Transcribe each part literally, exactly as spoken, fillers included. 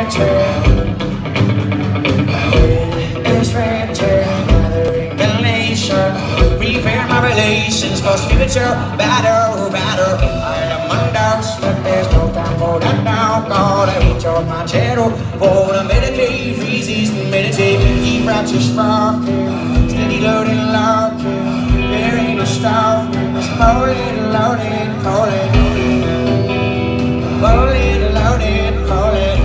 written. It's written. Gathering the nation. Prepare my relations for spiritual battle, battle. I am under, but there's no time for that now. God, I hate your manchero. For the meditate, resist and meditate. Keep practice rocking. Steady loading, locking. There ain't no stopping. It's loaded, loaded, calling. Loaded, loaded, calling.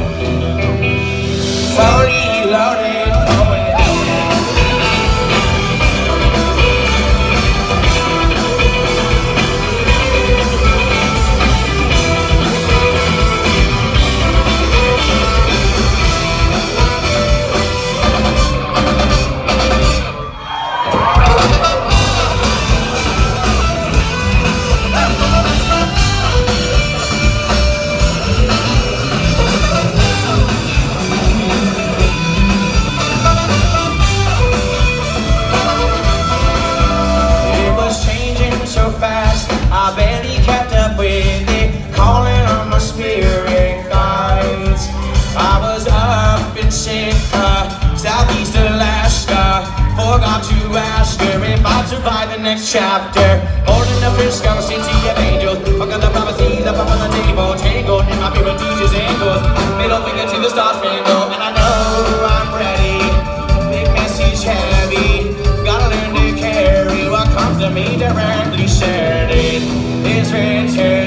Fully loaded, calling. I barely kept up with it, calling on my spirit guides. I was up in Sitka, southeast Alaska. Forgot to ask her if I'd survive the next chapter. Holding the Frisco city of angels, fucking the prophecies up on the table, tangled in my favorite teacher's angles. Middle finger to the star spangled, and I know I'm ready. Big message heavy, gotta learn to carry what comes to me directly shared. It is written.